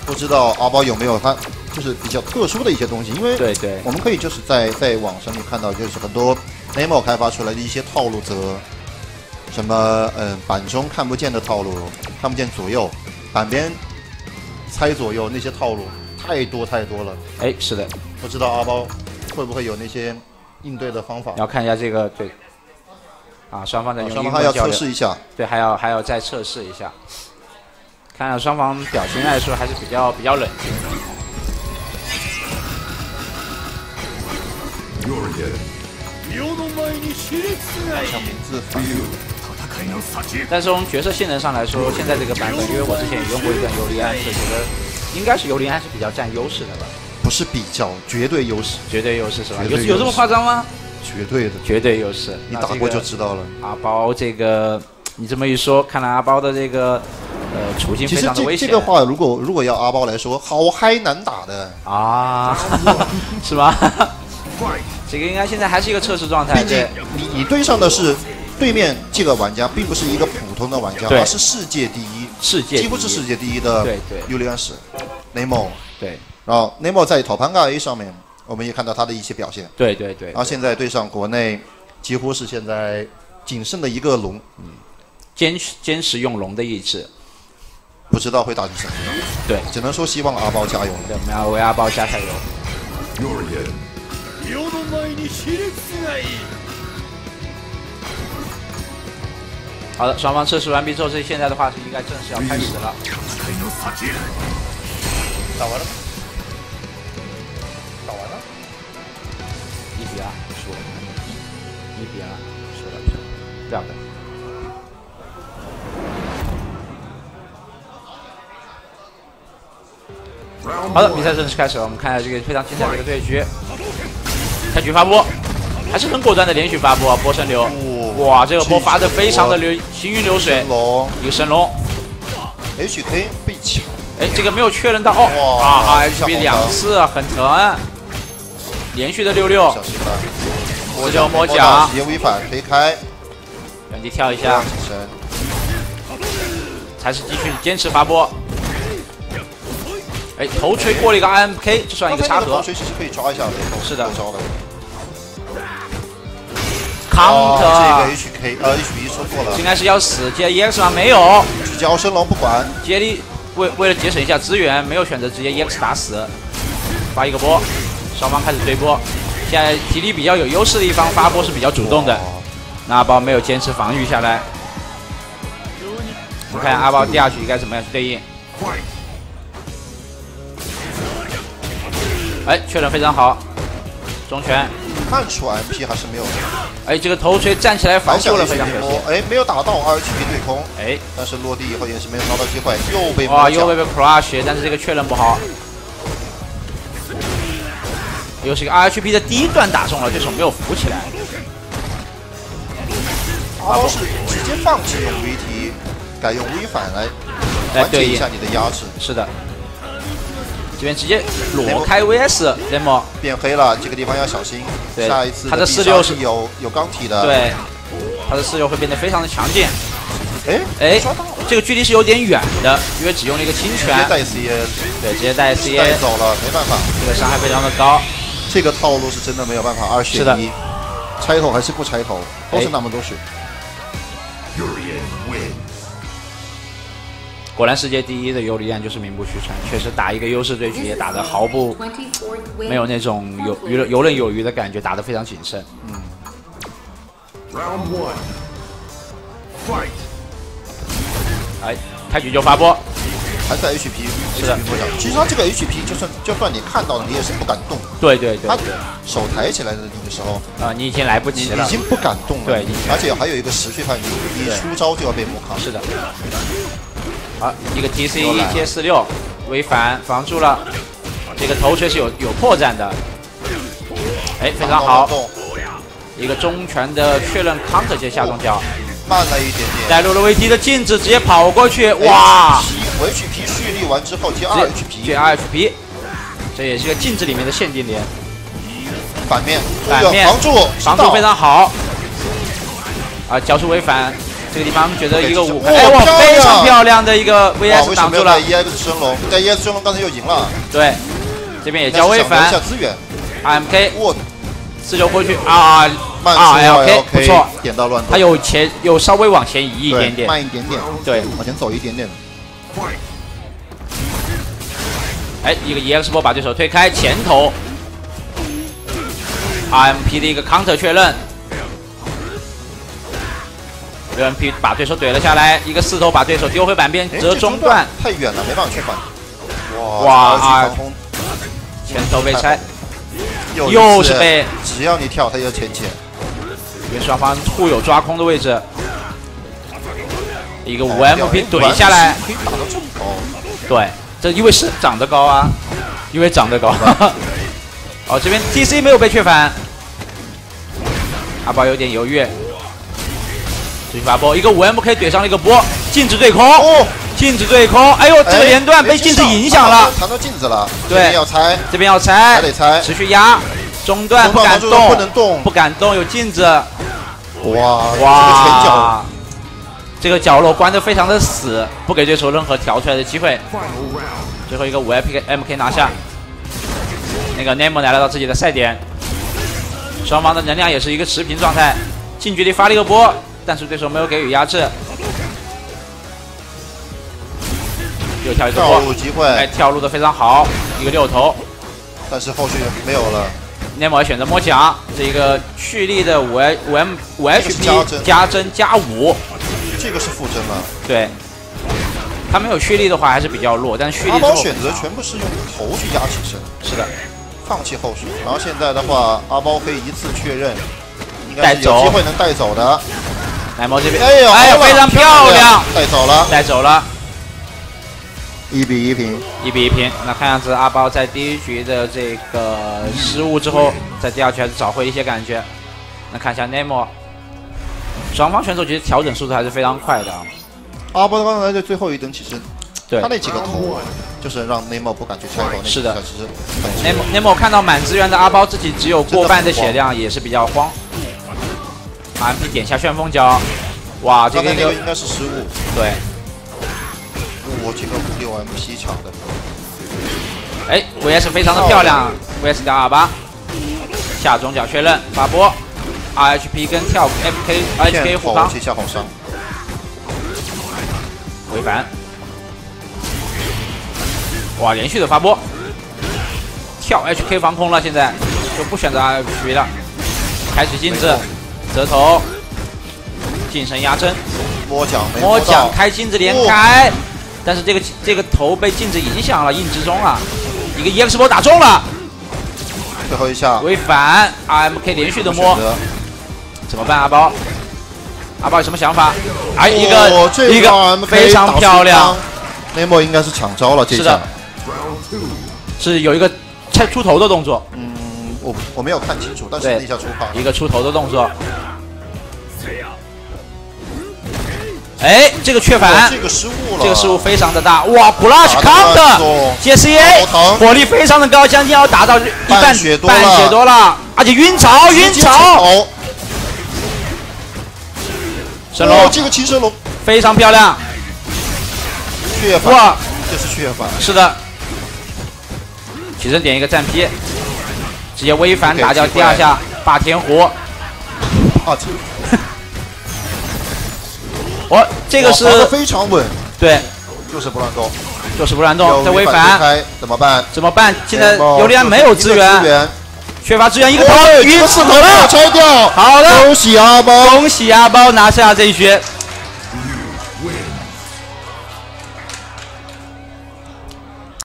不知道阿包有没有它就是比较特殊的一些东西，因为对， 我们可以就是在网上面看到，就是很多 Nemo 开发出来的一些套路则什么板中看不见的套路，看不见左右，板边猜左右那些套路太多了。 哎，是的， 不知道阿包会不会有那些应对的方法？ 要看一下这个对。啊，双方在用双方还要测试一下， 对，还要再测试一下。看到双方表情来说还是比较冷静。 像名字反但是从角色性能上来说，现在这个版本，因为我之前也用过一段尤利安，就觉得应该是尤利安是比较占优势的吧？ 不是比较，绝对优势， 绝对优势是吧？有这么夸张吗？绝对优势， 你打过就知道了。 阿包这个，你这么一说，看来阿包的这个处境非常的危险。 其实这个话，如果要阿包来说，好嗨难打的啊，是吧？这个应该现在还是一个测试状态。 毕竟你对上的是对面这个玩家，并不是一个普通的玩家，而是世界第一，几乎是世界第一的尤利安史 Nemo。 对， 然后 Nemo 在讨潘嘎 A 上面。我们也看到他的一些表现， 对。 然后现在对上国内，几乎是现在仅剩的一个龙， 坚持用龙的意志， 不知道会打成什么样。 对， 只能说希望阿包加油。 对，我们要为阿包加油。好的，双方测试完毕之后，现在的话是应该正式要开始了。 打完了。 1比2输了，1比2输了，不要的。好的，比赛正式开始了，我们看一下这个非常精彩的一个对局。开局发波，还是很果断的连续发波，波神流。哇，这个波发的非常的行云流水，一个神龙。 HK 被抢， 哎，这个没有确认到哦，HP 2次，很疼。连续的66，我就摸奖， 直接微反推开， 原地跳一下，还是继续坚持发波。哎，头锤过了一个 IMK， 这算一个插合。 头锤其实可以抓一下， 是的。 招的。 counter， 这个 HP 说错了， 应该是要死接 EX 吗？没有， 直接升龙不管。 接力为了节省一下资源，没有选择直接 EX 打死，发一个波。双方开始对波，现在体力比较有优势的一方发波是比较主动的，那阿包没有坚持防御下来。我们看阿包第2局该怎么样去对应。哎，确认非常好，中拳。 看出 MP 还是没有的。 哎，这个头锤站起来防救了，非常可惜。 哎，没有打到 2HP 对空。 哎， 但是落地以后也是没有拿到机会，又被 crush， 但是这个确认不好。又是一个 RHP 的第一段打中了，对手没有扶起来。 阿包是直接放弃用 VT， 改用微反来缓解一下你的压制。 是的，这边直接裸开 VS Nemo 变黑了，这个地方要小心。 对， 下一次他的46 是有钢体的。 对，他的46会变得非常的强劲。 哎， 这个距离是有点远的，因为只用了一个轻拳。 直接带 CN， 对，直接带 CN 带走了，没办法， 这个伤害非常的高。 这个套路是真的没有办法2选1，拆头还是不拆头，都是那么多血。 果然世界第一的尤利安就是名不虚传，确实打一个优势对局也打得毫不没有那种游刃有余的感觉，打得非常谨慎。哎，开局就发波。 还在 HP， 是的。 其实他这个 HP 就算你看到了，你也是不敢动。 对。 他手抬起来的那个时候， 你已经来不及了， 已经不敢动了。 对， 而且还有一个持续判定，你出招就要被魔卡。 是的。好，一个 TC 接46，微反防住了，这个头锤是有破绽的。哎，非常好。一个中拳的确认 counter 接下中脚。 慢了一点点， 带入了 VT 的镜子，直接跑过去，哇 ！HP 蓄力完之后接 2HP， 接 2HP， 这也是个镜子里面的限定连。 反面防住非常好。啊，交出微反，这个地方觉得一个5，哎哇，非常漂亮的一个 VS 挡住了。 EX 升龙，在 EX 升龙刚才又赢了。 对，这边也交微反。 下资源。 RMK， 我四球过去啊，LK 不错， 点到乱斗。 他有稍微往前移一点点， 慢一点点， 对， 往前走一点点。 哎，一个 EX 波把对手推开，前头 RMP 的一个 counter 确认。6MP 把对手怼了下来，一个四头把对手丢回板边，折中段， 太远了，没办法去反。 哇！前头被拆，又是被， 只要你跳，他就前前。 因为双方互有抓空的位置，一个5MP 怼下来， 可以打到这么高。 对，这因为是长得高啊，因为长得高。哦，这边 TC 没有被确反，阿宝有点犹豫。继续发波，一个5MK 怼上了一个波，禁止对空，禁止对空，哎呦，这个连段被禁止影响了， 弹到镜子了， 对， 要拆， 这边要拆， 还得拆， 持续压，中段不敢动， 不能动， 不敢动，有镜子， 哇， 这个角落关得非常的死，不给对手任何调出来的机会。最后一个5MK 拿下，那个 Nemo 来到自己的赛点，双方的能量也是一个持平状态，近距离发了一个波。但是对手没有给予压制，又跳一个波， 机会， 哎，跳入的非常好，一个6头， 但是后续没有了。 Nemo 选择摸奖，这一个蓄力的5HP 加针加5， 这个是负针了。 对，他没有蓄力的话还是比较弱，但蓄力阿宝选择全部是用头去压起身， 是的， 放弃后续。然后现在的话，阿包可以一次确认，应该带走， 有机会能带走的。 奶猫这边， 哎呀， 非常漂亮， 带走了， 带走了 ，1比1平 ，1比1平。那看样子阿包在第一局的这个失误之后，在第二局还是找回一些感觉。那看一下 Nemo， 双方选手其实调整速度还是非常快的啊。 阿包刚才的最后一灯，其实对他那几个头，就是让 Nemo 不敢去拆头。 是的， 其实 Nemo 看到满资源的阿包自己只有过半的血量，也是比较慌。RMP 点下旋风脚，哇，这个应该是失误。 对， 我这个6MP 抢的。 哎 ，VS 非常的漂亮 ，VS 228，下中脚确认发波 ，RHP 跟跳 HK 护康， 下好伤， 回反，哇，连续的发波，跳 HK 防空了，现在就不选择 RHP 了，开始镜子。折头，近身压针， 摸奖开镜子连开，但是这个头被镜子影响了，硬直中啊，一个 EX 波打中了， 最后一下违反 RMK 连续的摸，怎么办？阿包有什么想法？哎，一个非常漂亮 ，Nemo 应该是抢招了，这下是有一个出头的动作， 我没有看清楚，但是那下出炮， 一个出头的动作。哎，这个确反， 这个失误了， 这个失误非常的大，哇 ！Clutch Counter JCA 火力非常的高，将近要达到半血多了，而且晕槽，神龙， 这个骑神龙非常漂亮， 血反，哇，这是血反， 是的，起身点一个战劈，直接微反打掉第二下霸天虎，这个是非常稳， 对， 就是不乱动， 再微反怎么办？ 现在尤利安没有资源，缺乏资源，一个头晕死头了， 拆掉， 好的， 恭喜阿包拿下这一局。